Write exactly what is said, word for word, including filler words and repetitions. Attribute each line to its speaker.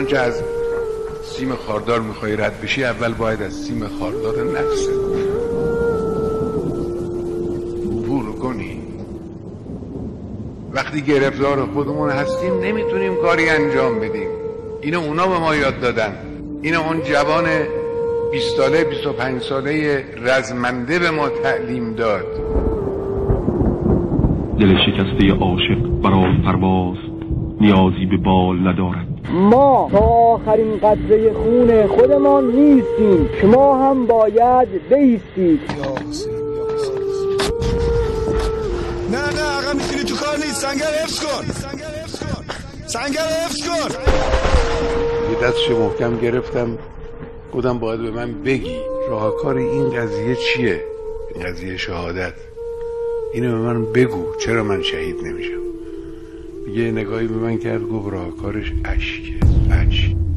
Speaker 1: که از سیم خاردار میخوای رد بشی، اول باید از سیم خاردار نفست عبور کنی. وقتی گرفتار خودمون هستیم نمیتونیم کاری انجام بدیم. اینو اونا به ما یاد دادن، اینو اون جوان بیست ساله بیست و پنج ساله رزمنده به ما تعلیم داد.
Speaker 2: دل شکسته عاشق برای پرواز نیازی به بال ندارد.
Speaker 3: ما تا آخرین قطره خون خودمان نیستیم، شما هم باید بایستید.
Speaker 4: نه نه آقا میتونی تو کار نیست. سنگر حفظ کن، سنگر حفظ کن.
Speaker 1: یه دستش محکم گرفتم، گفتم باید به من بگی راهکار این قضیه چیه، این قضیه شهادت، اینو به من بگو، چرا من شهید نمیشم. یه نگاهی به من کرد، گفت راهکارش اشکه، اشک.